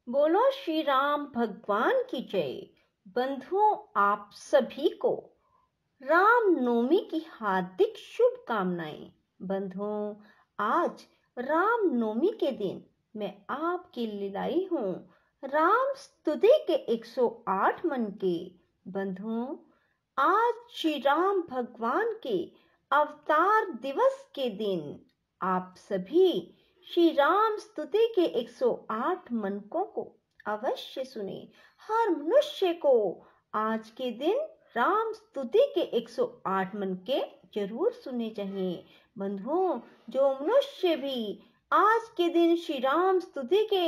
बोलो श्री राम भगवान की जय। बंधुओं, आप सभी को राम नवमी की हार्दिक शुभकामनाएं। बंधुओं, आज राम नवमी के दिन मैं आपके लिए लाई हूँ राम स्तुति के 108 मन के। बंधुओं, आज श्री राम भगवान के अवतार दिवस के दिन आप सभी श्री राम स्तुति के 108 मनकों को अवश्य सुने। हर मनुष्य को आज के दिन राम स्तुति के 108 मनके जरूर सुनने चाहिए। बंधुओं, जो मनुष्य भी आज के दिन श्री राम स्तुति के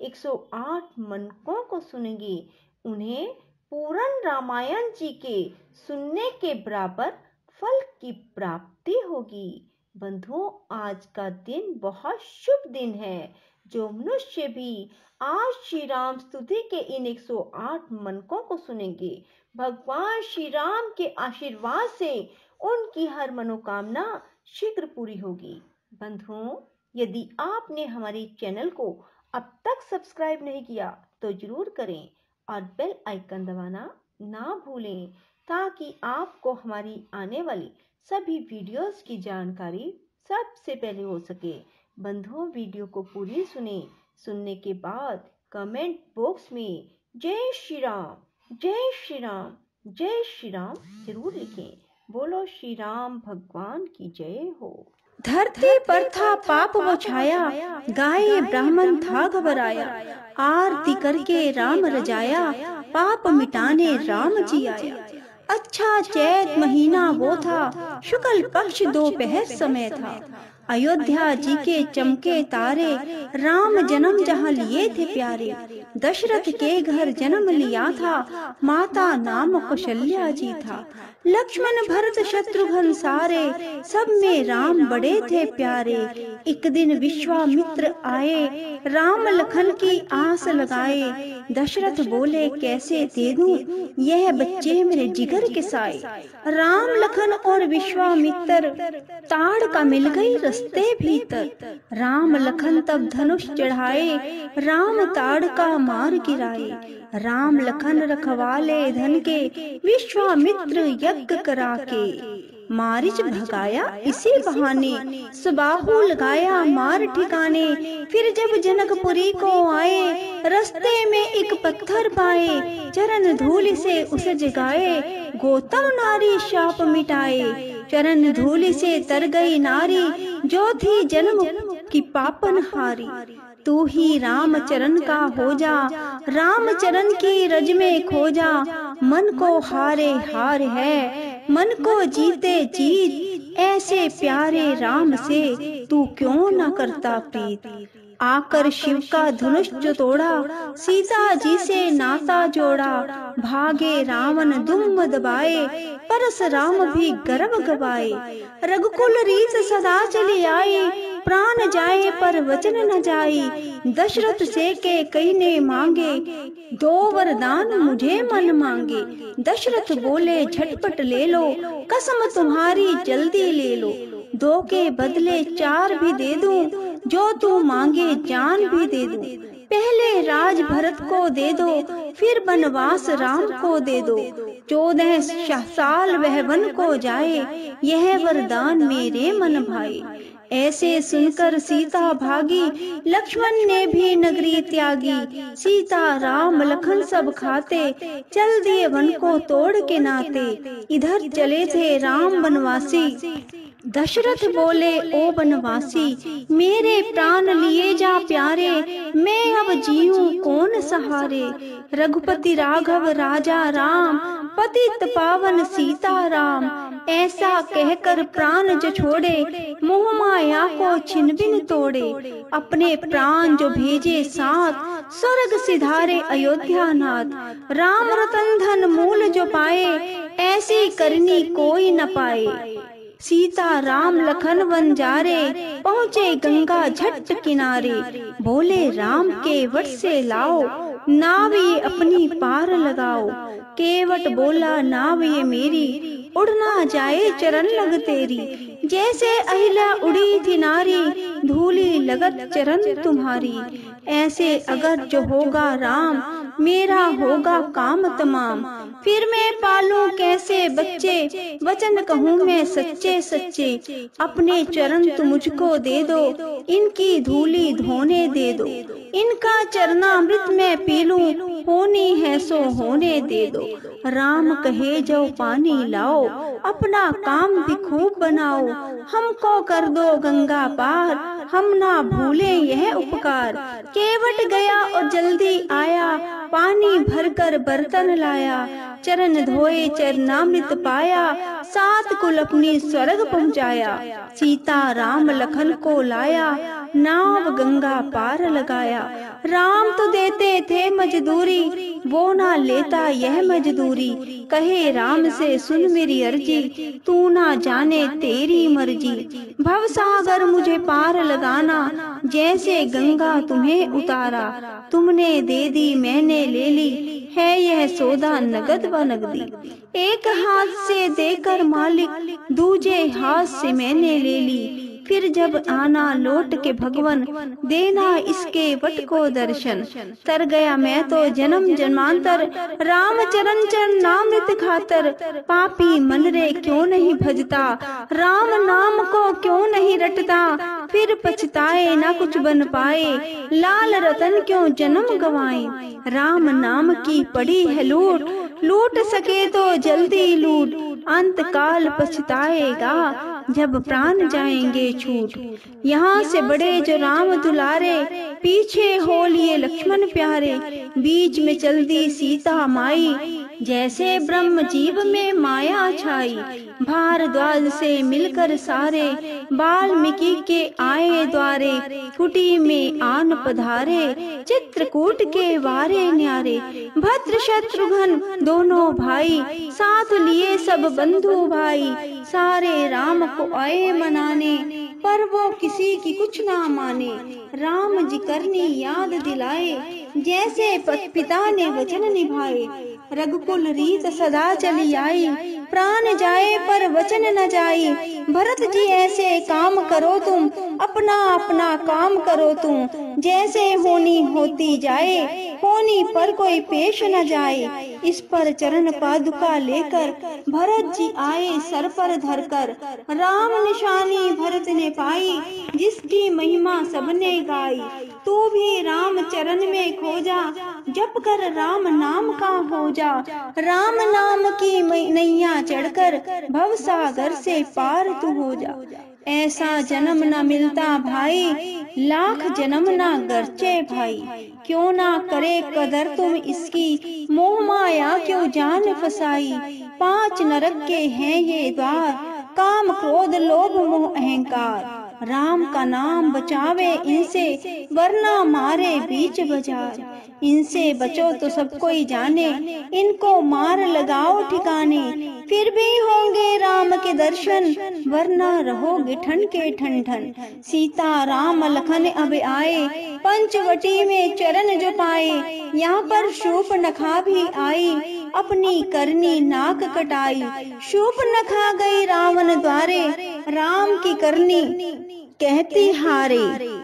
108 मनकों को सुनेंगे, उन्हें पूर्ण रामायण जी के सुनने के बराबर फल की प्राप्ति होगी। बंधुओं, आज का दिन बहुत शुभ दिन है। जो मनुष्य भी आज श्री राम स्तुति के इन 108 मनकों को सुनेंगे, भगवान श्री राम के आशीर्वाद से उनकी हर मनोकामना शीघ्र पूरी होगी। बंधुओं, यदि आपने हमारे चैनल को अब तक सब्सक्राइब नहीं किया तो जरूर करें और बेल आइकन दबाना ना भूलें, ताकि आपको हमारी आने वाली सभी वीडियोस की जानकारी सबसे पहले हो सके। बंधुओं, वीडियो को पूरी सुनने के बाद कमेंट बॉक्स में जय श्री राम, जय श्री राम, जय श्री राम जरूर लिखें। बोलो श्री राम भगवान की जय हो। धरती पर था पाप वो छाया, गाये ब्राह्मण था घबराया। आरती करके राम रजाया, पाप मिटाने राम जी आया। अच्छा चैत महीना वो था, शुक्ल पक्ष दोपहर समय था। अयोध्या जी के चमके तारे, राम जन्म जहाँ लिए थे प्यारे। दशरथ के घर जन्म लिया था, माता नाम कौशल्या जी था। लक्ष्मण भरत शत्रुघ्न सारे, सब में राम बड़े थे प्यारे। एक दिन विश्वामित्र आए, राम लखन की आस लगाए। दशरथ बोले कैसे दे दूं यह बच्चे मेरे जिगर के साए। राम लखन और विश्वामित्र ताड़ का मिल गई रस्ते भीतर। राम लखन तब धनुष चढ़ाए, राम ताड़ का मार गिराए। राम लखन रखवाले धन के, विश्वामित्र यज्ञ करा के। मारिच भगाया इसी बहाने, सुबाहु लगाया मार ठिकाने। फिर जब जनकपुरी को आए, रस्ते में एक पत्थर पाए। चरण धूलि से उसे जगाए, गौतम नारी शाप मिटाए। चरण धूलि से तर गई नारी, जो थी जन्म की पापन हारी। तू ही राम चरण का हो जा, राम चरण की रज में खो जा। मन को हारे हार है, मन को जीते जीत। ऐसे प्यारे राम से तू क्यों न करता प्रीत। आकर शिव का धनुष जो तोड़ा, सीता जी से नाता जोड़ा। भागे रावण दुम दबाए, परशुराम भी गर्व गवाए। रघुकुल रीत सदा चली आई, प्राण जाए पर वचन न जाई। दशरथ से के कई ने मांगे, दो वरदान मुझे मन मांगे। दशरथ बोले झटपट ले लो, कसम तुम्हारी जल्दी ले लो। दो के बदले चार भी दे दूं, जो तू मांगे जान भी दे दूं। पहले राज भरत को दे दो, फिर वनवास राम को दे दो। 14 साल वह वन को जाए, यह वरदान मेरे मन भाई। ऐसे सुनकर सीता भागी, लक्ष्मण ने भी नगरी त्यागी। सीता राम लखन सब खाते, चल दिए वन को तोड़ के नाते। इधर चले थे राम वनवासी, दशरथ बोले ओ बनवासी। मेरे प्राण लिए जा प्यारे, मैं अब जीऊं कौन सहारे। रघुपति राघव राजा राम, पतित पावन सीता राम। ऐसा कहकर प्राण जो छोड़े, मोह माया को छिन बिन तोड़े। अपने प्राण जो भेजे साथ, स्वर्ग सिधारे अयोध्या नाथ। राम रतन धन मूल जो पाए, ऐसी करनी कोई न पाए। सीता राम लखन वन जारे, पहुँचे गंगा झट किनारे। बोले राम के वट से लाओ, नाव ये अपनी पार लगाओ। केवट बोला नाव ये मेरी, उड़ ना जाए चरण लग तेरी। जैसे अहिल्या उड़ी थी नारी, धूली लगत चरण तुम्हारी। ऐसे अगर जो होगा राम, मेरा होगा काम तमाम। फिर मैं पालूं कैसे बच्चे, वचन कहूँ मैं सच्चे सच्चे। अपने चरण तुम मुझको दे दो, इनकी धूली धोने दे दो। इनका चरणामृत मैं पी लूं, होनी है सो होने दे दो। राम कहे जो पानी लाओ, अपना काम भी खूब बनाओ। हमको कर दो गंगा पार, हम ना भूले यह उपकार। केवट गया और जल्दी आया, पानी भरकर बर्तन लाया। चरण धोए चरणामृत पाया, सात कुल अपनी स्वर्ग पहुँचाया। सीता राम लखन को लाया, नाव गंगा पार लगाया। राम तो देते थे मजदूरी, वो ना लेता यह मजदूरी। कहे राम से सुन मेरी अर्जी, तू ना जाने तेरी मर्जी। भव सागर मुझे पार लगाना, जैसे गंगा तुम्हें उतारा। तुमने दे दी मैंने ले ली, है यह सौदा नगद व नगदी। एक हाथ से देकर मालिक, दूजे हाथ से मैंने ले ली। फिर जब आना लौट के भगवन, देना इसके वट को दर्शन। तर गया मैं तो जन्म जन्मांतर, राम चरण चरणामृत खातर। पापी मन रे क्यों नहीं भजता, राम नाम को क्यों नहीं रटता। फिर पछताए ना कुछ बन पाए, लाल रतन क्यों जन्म गवाए। राम नाम की पड़ी है लूट, लूट सके तो जल्दी लूट। अंत काल पछताएगा, जब प्राण जाएंगे छूट। यहाँ से बड़े जो राम दुलारे, पीछे हो लिए लक्ष्मण प्यारे। बीच में चल दी सीता माई, जैसे ब्रह्म जीव में माया छाई। भारद्वाज से मिलकर सारे, वाल्मीकि के आए द्वारे। कुटी में आन पधारे, चित्रकूट के वारे न्यारे। भद्र शत्रुघ्न दोनों भाई, साथ लिए सब बंधु भाई। सारे राम को आए मनाने, पर वो किसी की कुछ ना माने। राम जी करनी याद दिलाए, जैसे पिता ने वचन निभाए। रघुकुल रीत सदा चली आई, प्राण जाए पर वचन न जाई। भरत जी ऐसे काम करो तुम, अपना अपना काम करो तुम। जैसे होनी होती जाए, होनी पर कोई पेश न जाए। इस पर चरण पादुका लेकर, भरत जी आए सर पर धरकर। राम निशानी भरत ने पाई, जिसकी महिमा सबने गाई। तू भी राम चरण में खो जा, जप कर राम नाम का हो जा। राम नाम की नैया चढ़कर, भव सागर से पार तू हो जा। ऐसा जन्म न मिलता भाई, लाख जन्म ना गरचे भाई। क्यों ना करे कदर तुम इसकी, मोह माया क्यों जान फसाई। 5 नरक के हैं ये द्वार, काम क्रोध लोभ मोह अहंकार। राम का नाम बचावे इनसे, वरना मारे बीच बाजार। इनसे बचो तो सब कोई जाने, इनको मार लगाओ ठिकाने। फिर भी होंगे राम के दर्शन, वरना रहोगे ठन के ठन ठन। सीता राम लखन अब आए, पंचवटी में चरण जो पाए। यहाँ पर शूर्पणखा भी आई, अपनी करनी नाक कटाई। शूर्पणखा गई रावण द्वारे, राम की करनी कहती हारे।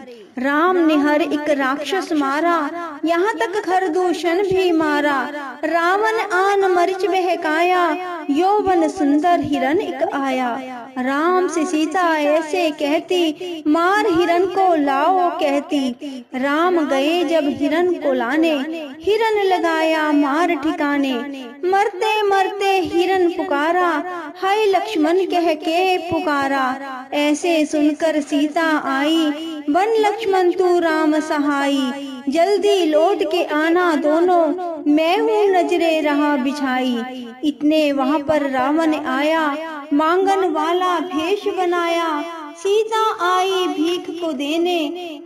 राम ने हर एक राक्षस मारा, यहाँ तक खरदूषण भी मारा। रावण आन मरिच बहकाया, यौवन सुंदर हिरन एक आया। राम से सीता ऐसे कहती, मार हिरन को लाओ कहती। राम गए जब हिरन को लाने, हिरन लगाया मार ठिकाने। मरते मरते हिरन पुकारा, हाय लक्ष्मण कह के पुकारा। ऐसे सुनकर सीता आई, बन लक्ष्मण तू राम सहाई। जल्दी लौट के आना दोनों, मैं हूँ नजरे रहा बिछाई। इतने वहाँ पर रावण आया, मांगन वाला भेष बनाया। सीता आई भीख को देने,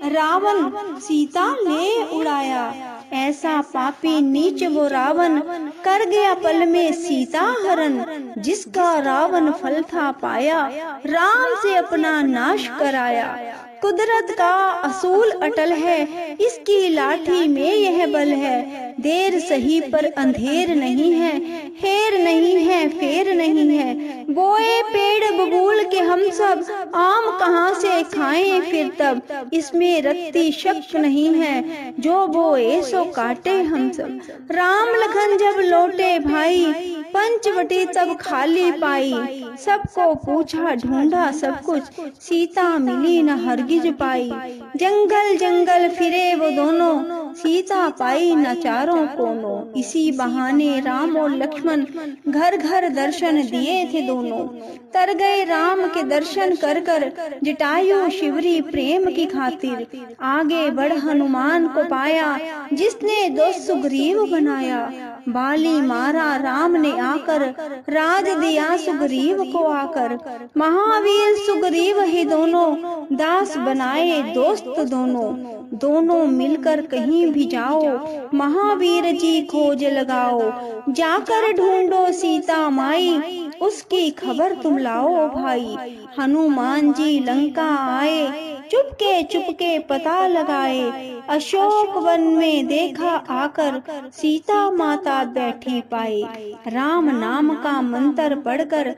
रावण सीता ले उड़ाया। ऐसा पापी नीच वो रावण, कर गया पल में सीता हरण। जिसका रावण फल था पाया, राम से अपना नाश कराया। कुदरत का असूल अटल है, इसकी लाठी में यह बल है। देर सही पर अंधेर नहीं है, हेर नहीं है, फेर नहीं है। बोए पेड़ बबूल के हम सब, आम कहाँ से खाएं फिर तब। इसमें रत्ती शक नहीं है, जो बोए सो काटे हम सब। राम लखन जब लौटे भाई, पंचवटी तब खाली पाई। सबको पूछा ढूंढा सब कुछ, सीता मिली न हरगिज पाई। जंगल जंगल फिरे वो दोनों, सीता पाई न चारों कोनों। इसी बहाने राम और लक्ष्मण घर घर दर्शन दिए थे दोनों। तर गए राम के दर्शन कर कर, जटायु शिवरी प्रेम की खातिर। आगे बढ़ हनुमान को पाया, जिसने दो सुग्रीव बनाया। बाली मारा राम ने आकर, राज दिया सुग्रीव को आकर। महावीर सुग्रीव ही दोनों, दास बनाए दोस्त दोनों। दोनों मिलकर कहीं भी जाओ, महावीर जी खोज लगाओ। जाकर ढूंढो सीता माई, उसकी खबर तुम लाओ भाई। हनुमान जी लंका आए, चुपके चुपके पता लगाए। अशोक वन में देखा आकर, सीता माता बैठी पाई। राम नाम का मंत्र पढ़कर,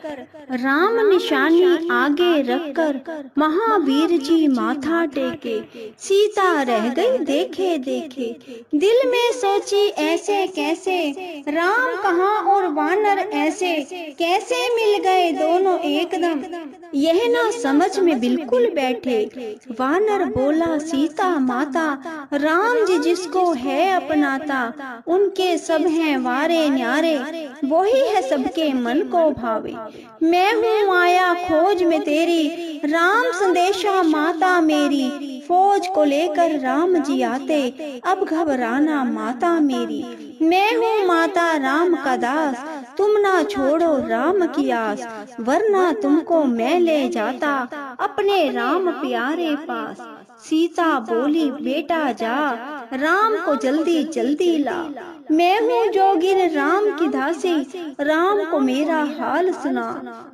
राम निशानी आगे रखकर, महावीर जी माथा टेके। सीता रह गई देखे देखे, दिल में सोची ऐसे कैसे। राम कहाँ और वानर ऐसे, कैसे मिल गए दोनों एकदम। यह ना समझ में बिल्कुल बैठे। वानर बोला सीता माता, राम जी जिसको है अपनाता। उनके सब हैं वारे न्यारे, वही है सबके मन को भावे। मैं हूँ आया खोज में तेरी, राम संदेशा माता मेरी। फौज को लेकर राम जी आते, अब घबराना माता मेरी। मैं हूँ माता राम का दास, तुम ना छोड़ो राम की आस। वरना तुमको मैं ले जाता, अपने राम प्यारे पास। सीता बोली बेटा जा, राम को जल्दी जल्दी ला। मैं हूँ जोगिन राम की दासी, राम को मेरा हाल सुना।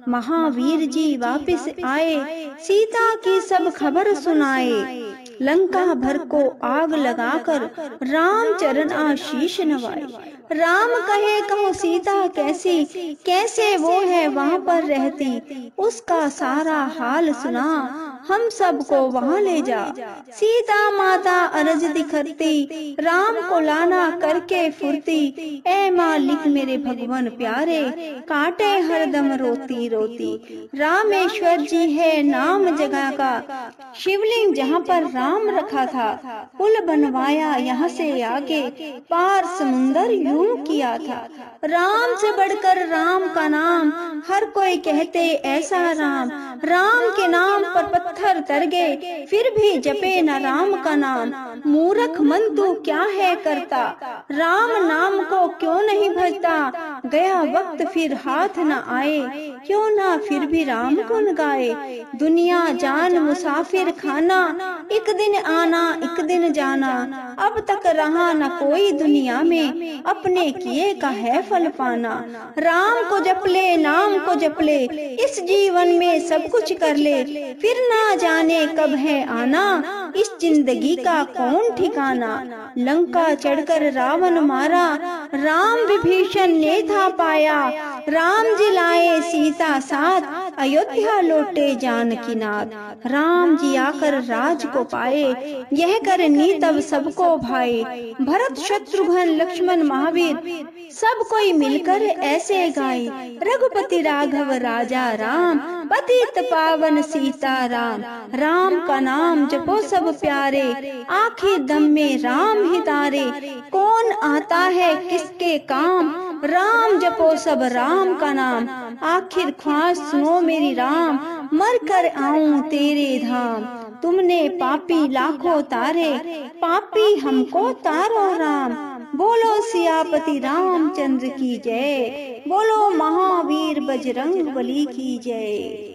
महावीर जी वापस आए, सीता की सब खबर सुनाए। लंका भर को आग लगाकर, राम चरण आशीष नवाए। राम कहे कहो सीता कैसी, कैसे वो है वहाँ पर रहती। उसका सारा हाल सुना, हम सबको वहाँ ले जा। सीता माता अरज दिखती, राम को लाना करके फुर्ती। ऐ मालिक मेरे भगवान प्यारे, काटे हरदम रोती रोती। रामेश्वर जी है नाम जगह का, शिवलिंग जहाँ पर राम रखा था। पुल बनवाया यहाँ से आगे, पार समुंदर यूं किया था। राम से बढ़कर राम का नाम, हर कोई कहते ऐसा राम। राम के नाम पर पत्थर तर गए, फिर भी जपे न राम का नाम। मूर्ख मन तू क्या है करता, राम नाम को क्यों नहीं भजता। गया वक्त फिर हाथ न आए, क्यों ना फिर भी राम गुन गाए। दुनिया जान मुसाफिर खाना, एक दिन आना एक दिन जाना। अब तक रहा न कोई दुनिया में, अपने किए का है फल पाना। राम को जप ले नाम को जप ले, इस जीवन में सब कुछ कर ले। फिर ना जाने कब है आना, इस जिंदगी का कौन ठिकाना। लंका चढ़कर रावण मारा, राम विभीषण ने था पाया। राम जी लाए सीता साथ, अयोध्या लौटे जानकी नाथ। राम जी आकर राज को पाए, यह करनी तब सबको भाए। भरत शत्रुघ्न लक्ष्मण महावीर, सब कोई मिलकर ऐसे गाए। रघुपति राघव राजा राम, पतित पावन सीता राम। राम का नाम जपो सब प्यारे, आखिर दम में राम ही तारे। कौन आता है किसके काम, राम जपो सब राम का नाम। आखिर ख्वाहिश सुनो मेरी राम, मर कर आऊं तेरे धाम। तुमने पापी लाखों तारे, पापी हमको तारो राम। बोलो सियापति रामचंद्र की जय, बोलो महावीर बजरंग बली की जय।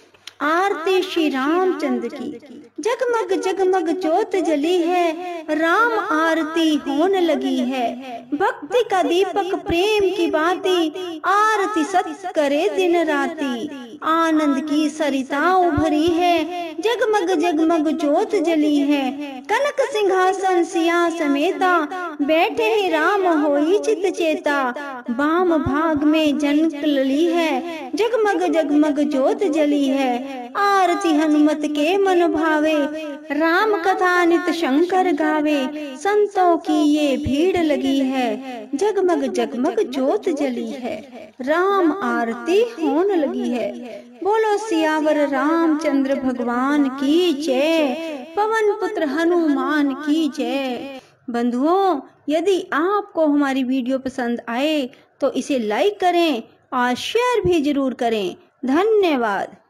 आरती श्री रामचंद्र की। जगमग जगमग ज्योत जली है, राम आरती होने लगी है। भक्ति का दीपक प्रेम की बाती, आरती सत करे दिन राती। आनंद की सरिता उभरी है, जगमग जगमग ज्योत जली है। कनक सिंहासन सिया समेता, बैठे हैं राम होई चित चेता। वाम भाग में जनक लली है, जगमग जगमग ज्योत जली है। आरती हनुमत के मन भावे, राम कथा नित शंकर गावे। संतों की ये भीड़ लगी है, जगमग जगमग ज्योत जली है। राम आरती होने लगी है। बोलो सियावर रामचंद्र भगवान की जय, पवन पुत्र हनुमान की जय। बंधुओं, यदि आपको हमारी वीडियो पसंद आए तो इसे लाइक करें और शेयर भी जरूर करें। धन्यवाद।